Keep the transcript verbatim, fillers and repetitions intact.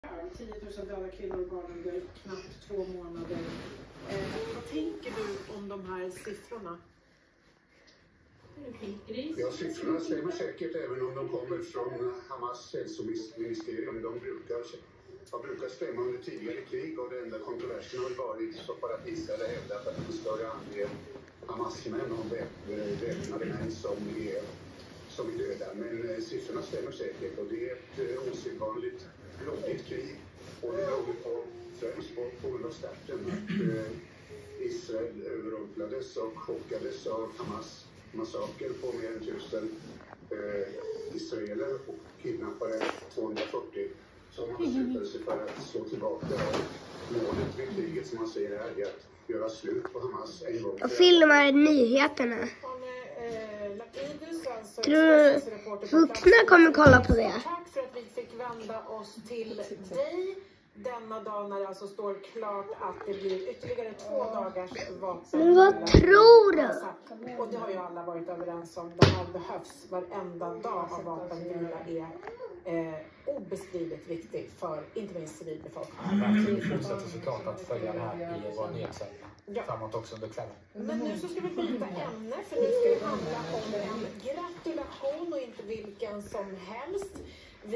tio tusen döda kvinnor och barn under knappt två månader. Eh, vad tänker du om de här siffrorna? Ja, siffrorna stämmer säkert även om de kommer från Hamas hälsoministerium. De brukar, har brukat stämma under tidigare krig och det enda kontroversen har varit så för att Israel hävdat att en större andel Hamas-män och väpnade män som är, som är döda. Men eh, siffrorna stämmer säkert och det är ett eh, osedvanligt blodigt krig och det beror på främst på, på grund av starten att eh, Israel överrumplades och chockades av Hamas massaker på mer än tusen eh, israeler och kidnappade tvåhundrafyrtio som man beslutade sig för att slå tillbaka. Målet med kriget som man säger är att göra slut på Hamas en gång. Och filmar nyheterna. Tror du vuxna kommer kolla på det? Tack för att vi fick vända oss till dig denna dag när det alltså står klart att det blir ytterligare två dagars vapen. Men vad tror du? Och det har ju alla varit överens om. Det här behövs. Varenda dag av vapenvila är eh, obeskrivligt viktigt för inte minst civilbefolkningen. Vi fortsätter såklart att följa det här i vår nyhetssändning. Ja. Framåt också under kvällen. Men nu så ska vi byta ämne för nu ska det handla om en gratulation och inte vilken som helst.